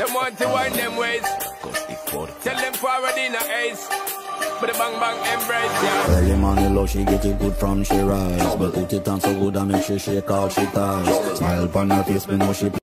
Them want to wind them ways. Tell them forward in a ace. But the bang bang embrace, yeah. Early morning love, she get it good from she rise. But put it on so good I make she shake all she ties. Smile upon her face, me know she